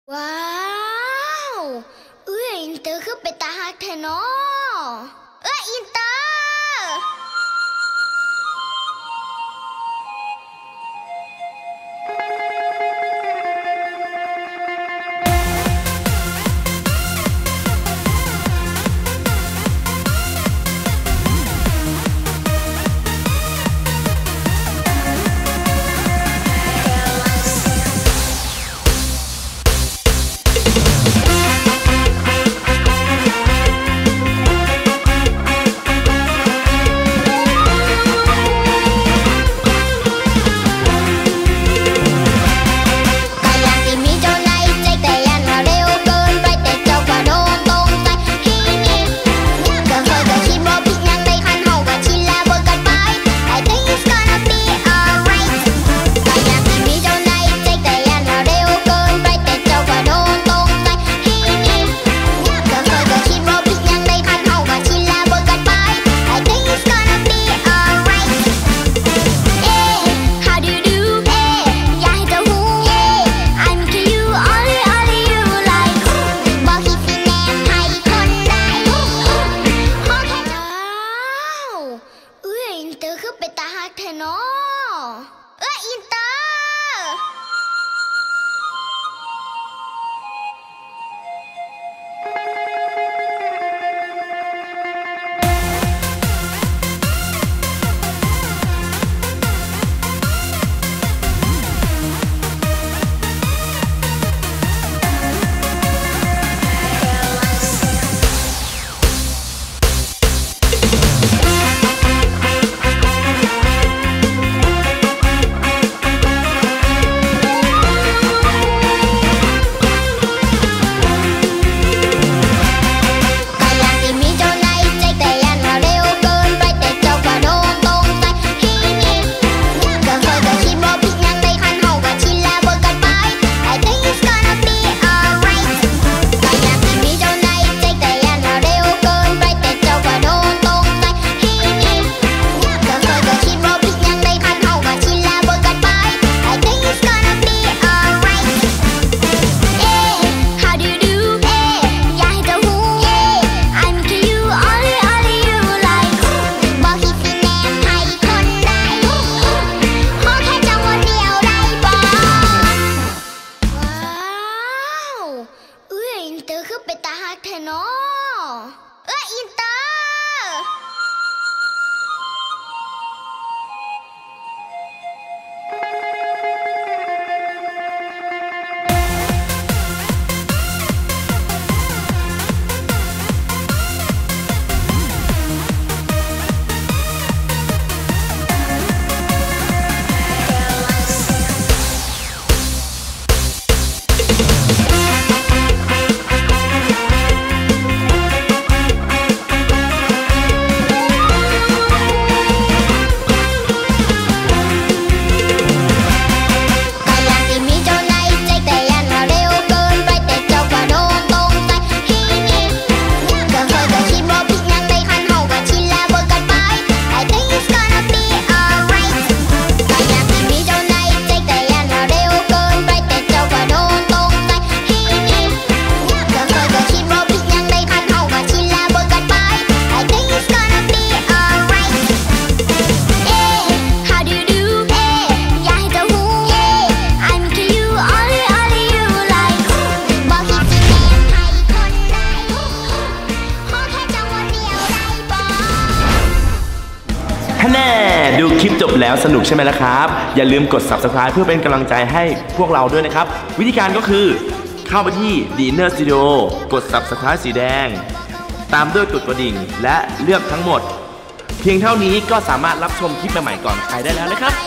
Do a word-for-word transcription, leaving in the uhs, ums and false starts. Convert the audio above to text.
ว้าวเอ้ยอินเตอร์คือไปตาฮักแท้เนาะเอ้ยอินเตอร์คือไปตาฮักแท้เนาะเอ้ยอินเตอร์คือไปตาฮักแท้เนาะเอ้ยอินเตอร์แน่ดูคลิปจบแล้วสนุกใช่ไหมล่ะครับอย่าลืมกด ซับสไครบ์ เพื่อเป็นกำลังใจให้พวกเราด้วยนะครับวิธีการก็คือเข้าไปที่ The Inner Studio กด ซับสไครบ์ สีแดงตามด้วยกดกระดิ่งและเลือกทั้งหมดเพียงเท่านี้ก็สามารถรับชมคลิปใหม่ๆก่อนใครได้แล้วนะครับ